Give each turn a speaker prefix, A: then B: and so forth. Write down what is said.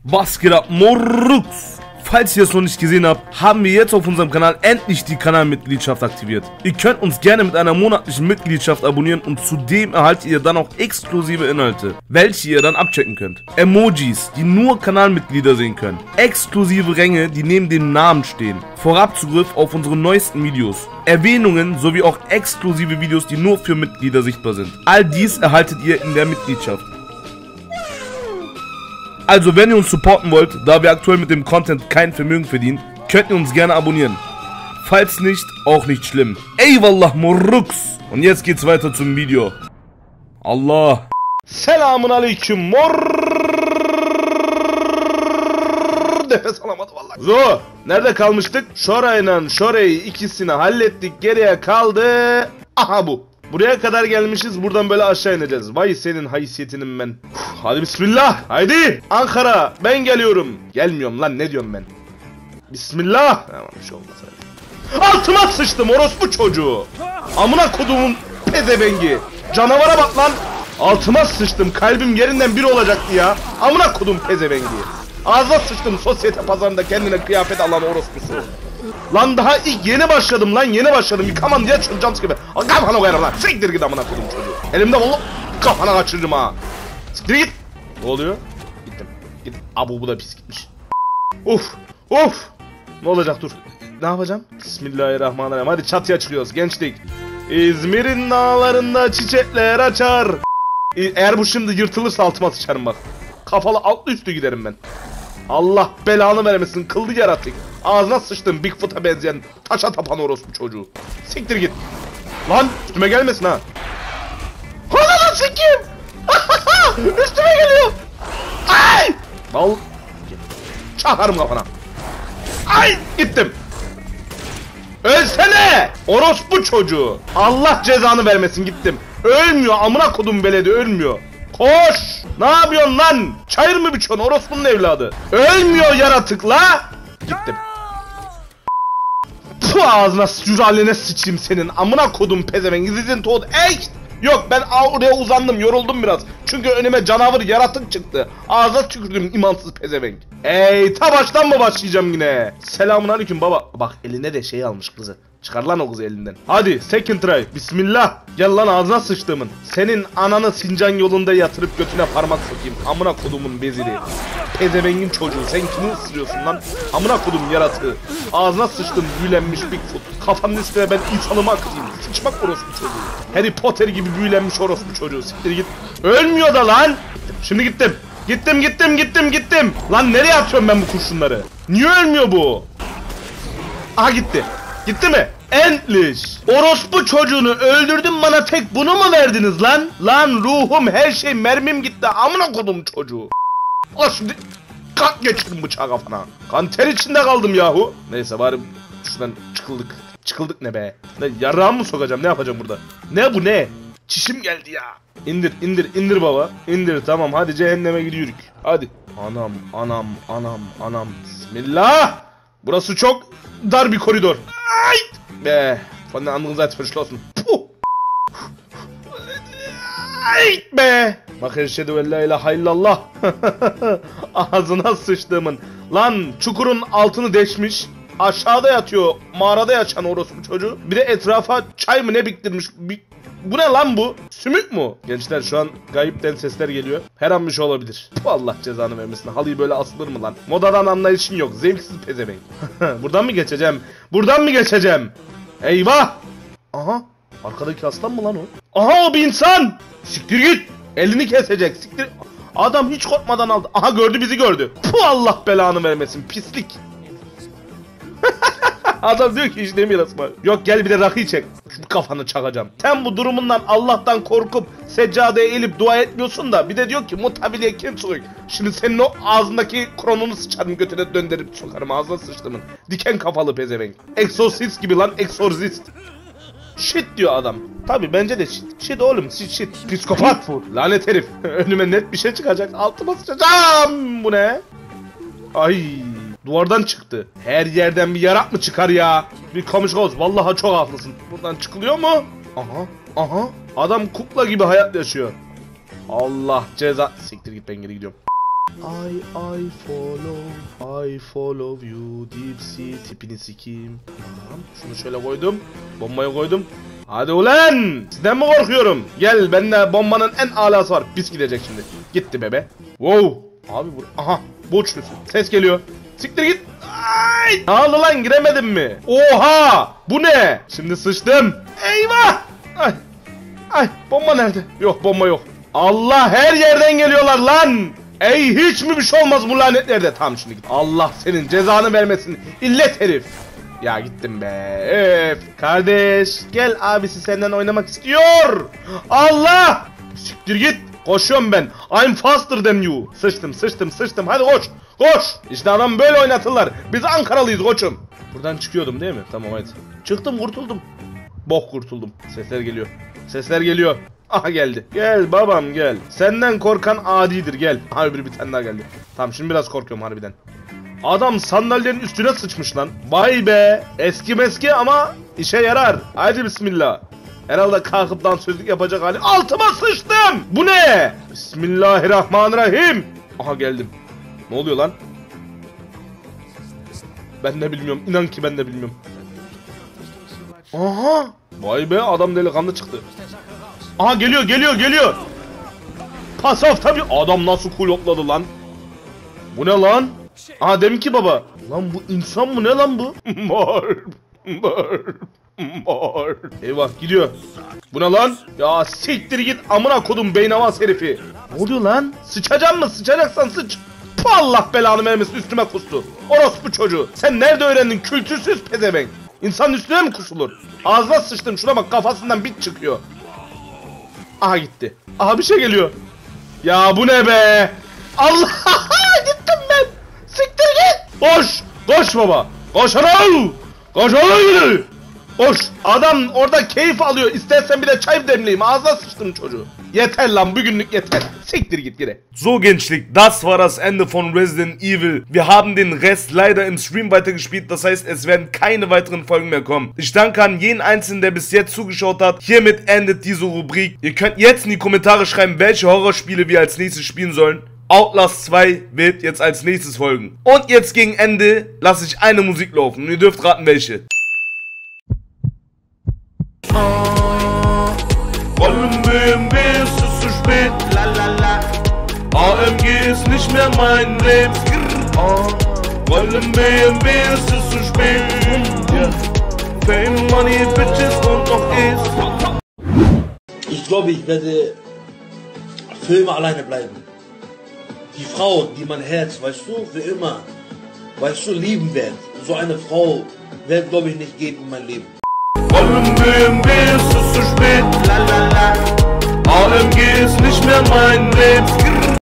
A: Was geht ab, Morux? Falls ihr es noch nicht gesehen habt, haben wir jetzt auf unserem Kanal endlich die Kanalmitgliedschaft aktiviert. Ihr könnt uns gerne mit einer monatlichen Mitgliedschaft abonnieren und zudem erhaltet ihr dann auch exklusive Inhalte, welche ihr dann abchecken könnt. Emojis, die nur Kanalmitglieder sehen können. Exklusive Ränge, die neben dem Namen stehen. Vorabzugriff auf unsere neuesten Videos. Erwähnungen sowie auch exklusive Videos, die nur für Mitglieder sichtbar sind. All dies erhaltet ihr in der Mitgliedschaft. Also wenn ihr uns supporten wollt, da wir aktuell mit dem Content kein Vermögen verdienen, könnt ihr uns gerne abonnieren. Falls nicht, auch nicht schlimm. Eyvallah Morux. Und jetzt geht's weiter zum Video. Allah. Selamun aleyküm Nefes alamadım vallahi. So, nerede kalmıştık? Şorayla Şoray'ı ikisini hallettik. Geriye kaldı. Aha bu. Buraya kadar gelmişiz, buradan böyle aşağı ineceğiz. Vay senin haysiyetinin ben. Hadi bismillah, haydi. Ankara, ben geliyorum. Gelmiyorum lan, ne diyorum ben? Bismillah. Tamam, bir şey olmaz hadi. Altıma sıçtım orospu çocuğu. Amına kodumun pezevengi. Canavara bak lan. Altıma sıçtım, kalbim yerinden bir olacaktı ya. Amına kodum pezevengi. Ağzına sıçtım sosyete pazarında kendine kıyafet alan orospusu. Lan daha ilk yeni başladım lan, yeni başladım. Yıkaman diye çılacağım gibi. Kafana koyarım lan. Siktir git amına koydum çocuğu. Elimde vallahi kafana kaçırırım ha. Siktir git. Ne oluyor? Gittim. Gittim. Abu bu da pis gitmiş. Uf. Ne olacak dur. Ne yapacağım? Bismillahirrahmanirrahim. Hadi çatıya çıkıyoruz gençlik. İzmir'in dağlarında çiçekler açar. Eğer bu şimdi yırtılırsa altıma sıçarım bak. Kafalı altlı üstü giderim ben. Allah belanı vermesin kıllı yaratık. Ağzına sıçtım Bigfoot'a benzeyen taşa tapan orospu çocuğu. Siktir git. Lan üstüme gelmesin ha. Ananı sikeyim. Üstüme geliyor. Ay. Bal. Çakarım kafana. Ay gittim. Ölsene. Orospu çocuğu. Allah cezanı vermesin gittim. Ölmüyor amına kodum beledi ölmüyor. Koş! Ne yapıyorsun lan? Çayır mı biçiyorsun orospunun evladı? Ölmüyor yaratık la! Gittim. Puh ağzına süraline sıçayım senin amına kodum pezevenk izin tod echt! Yok ben oraya uzandım yoruldum biraz. Çünkü önüme canavar yaratık çıktı. Ağzına tükürdüm imansız pezevenk. Ta baştan mı başlayacağım yine? Selamun aleyküm baba. Bak eline de şey almış kızı. Çıkar lan o kızı elinden. Hadi second try. Bismillah. Gel lan ağzına sıçtığımın. Senin ananı Sincan yolunda yatırıp götüne parmak sokayım. Amına kodumun bezili. Pezevengin çocuğu. Sen kimi ısırıyorsun lan? Amına kodum yaratığı. Ağzına sıçtım büyülenmiş Bigfoot. Kafanın üstüne ben insanımı akıtayım. Sıçmak orospu çocuğu. Harry Potter gibi büyülenmiş orospu çocuğu. Siktir git. Ölmüyor da lan. Şimdi gittim. Gittim. Lan nereye atıyorum ben bu kurşunları? Niye ölmüyor bu? Aha gitti. Gitti mi? Endlich. Orospu çocuğunu öldürdüm bana tek bunu mu verdiniz lan? Lan ruhum her şey mermim gitti amına kodum çocuğu. Al şimdi kalk geçirdim bıçağı kafana. Kan ter içinde kaldım yahu. Neyse bari şuradan çıkıldık. Çıkıldık ne be? Ne yarrağımı mı sokacağım ne yapacağım burada? Ne bu ne? Çişim geldi ya. İndir baba. İndir tamam hadi cehenneme gidiyoruz. Hadi. Anam. Bismillah. Burası çok dar bir koridor. Ay be. Von der anderen Seite verschlossen. Puh. Ay be. Bak eşhedü en la ilahe illallah. Ağzına sıçtığımın. Lan çukurun altını deşmiş. Aşağıda yatıyor. Mağarada yaşayan orospu çocuğu. Bir de etrafa çay mı ne biktirmiş. Bu ne lan bu? Sümük mü? Gençler şu an gayipten sesler geliyor. Her an bir şey olabilir. Allah cezanı vermesin. Halıyı böyle asılır mı lan? Modadan anlayışın yok. Zevksiz pezevenk. Buradan mı geçeceğim? Eyvah! Aha! Arkadaki aslan mı lan o? Aha o bir insan! Siktir git! Elini kesecek. Siktir. Adam hiç korkmadan aldı. Aha gördü bizi gördü. Puh Allah belanı vermesin. Pislik. Adam diyor ki işte miras var. Yok gel bir de rakıyı çek. Şu kafanı çakacağım. Sen bu durumundan Allah'tan korkup seccadeye eğilip dua etmiyorsun da bir de diyor ki mutabiliye kim soruyor? Şimdi senin o ağzındaki kronunu sıçarım götüne döndürüp sokarım ağzına sıçtımın. Diken kafalı pezevenk. Exorcist gibi lan exorcist. Shit diyor adam. Tabi bence de shit. Shit oğlum shit. Psikopat. Lanet herif. Önüme net bir şey çıkacak. Altıma sıçacağım. Bu ne? Ay. Duvardan çıktı. Her yerden bir yarak mı çıkar ya? Bir kamışkoz. Vallahi çok haklısın. Buradan çıkılıyor mu? Aha. Adam kukla gibi hayat yaşıyor. Allah ceza. Siktir git ben geri gidiyorum. I follow you deep sea. Tipini sikeyim. Tamam. Şunu şöyle koydum. Bombayı koydum. Hadi ulan! Sizden mi korkuyorum? Gel, bende bombanın en alası var. Pis gidecek şimdi. Gitti bebe. Wow. Abi bu... Aha. Bu uçlusu. Ses geliyor. Siktir git. Ay! Ne oldu lan, giremedim mi? Oha! Bu ne? Şimdi sıçtım. Eyvah! Ay. Ay, bomba nerede? Yok, bomba yok. Allah, her yerden geliyorlar lan. Ey, hiç mi bir şey olmaz bu lanetlerde? Tamam, şimdi git. Allah senin cezanı vermesin. İllet herif. Ya gittim be. Öf. Kardeş gel, abisi senden oynamak istiyor. Allah. Siktir git. Koşuyorum ben. I'm faster than you. Sıçtım. Hadi koş. Koş. İşte adam böyle oynatırlar. Biz Ankaralıyız koçum. Buradan çıkıyordum değil mi? Tamam hadi. Çıktım, kurtuldum. Bok kurtuldum. Sesler geliyor. Aha geldi. Gel babam gel. Senden korkan adidir, gel. Aha bir tane daha geldi. Tamam, şimdi biraz korkuyorum harbiden. Adam sandalyenin üstüne sıçmış lan. Vay be. Eski ama işe yarar. Haydi bismillah. Herhalde kalkıp dansözlük yapacak hali. Altıma sıçtım. Bu ne? Bismillahirrahmanirrahim. Aha geldim. Ne oluyor lan? Ben de bilmiyorum. İnan ki ben de bilmiyorum. Aha. Vay be, adam delikanlı çıktı. Aha geliyor. Pas off tabii. Adam nasıl kulokladı lan? Bu ne lan? Aha deminki baba. Lan bu insan mı, ne lan bu? Mor. Eyvah, gidiyor. Bu ne lan? Ya siktir git amına kodum beynavaz herifi. Ne oluyor lan? Sıçacağım mı? Sıçacaksan sıç. Puh, Allah belanı vermesin, üstüme kustu. Orospu çocuğu. Sen nerede öğrendin kültürsüz pezevenk? İnsanın üstüne mi kusulur? Ağzına sıçtım, şuna bak, kafasından bit çıkıyor. Aha gitti. Aha bir şey geliyor. Ya bu ne be? Allah, gittim ben. Siktir git. Koş baba. Koş anam. Koş anam. Koş. Adam orada keyif alıyor. İstersen bir de çay demleyeyim. Ağzına sıçtım çocuğu. Yeter lan, bugünlük yeter. Siktir git gire.
B: So Genschlik, das war das Ende von Resident Evil. Wir haben den Rest leider im Stream weitergespielt, das heißt, es werden keine weiteren Folgen mehr kommen. Ich danke an jeden Einzelnen, der bis jetzt zugeschaut hat. Hiermit endet diese Rubrik. Ihr könnt jetzt in die Kommentare schreiben, welche Horrorspiele wir als nächstes spielen sollen. Outlast 2 wird jetzt als nächstes folgen. Und jetzt gegen Ende lasse ich eine Musik laufen und ihr dürft raten welche. Rollen BMW, es ist zu spät, la la la. AMG ist nicht mehr mein Leben. Rollen BMW, es ist zu spät. Yeah. Fame, Money, Bitches und noch ist.
C: Ich glaube, ich werde für immer alleine bleiben. Die Frau, die mein Herz, weißt du, für immer, weißt du, lieben wird. So eine Frau wird, glaube ich, nicht geben in mein Leben.
B: Rollen BMW, es ist zu spät, la la la. AMG ist nicht mehr mein Leben.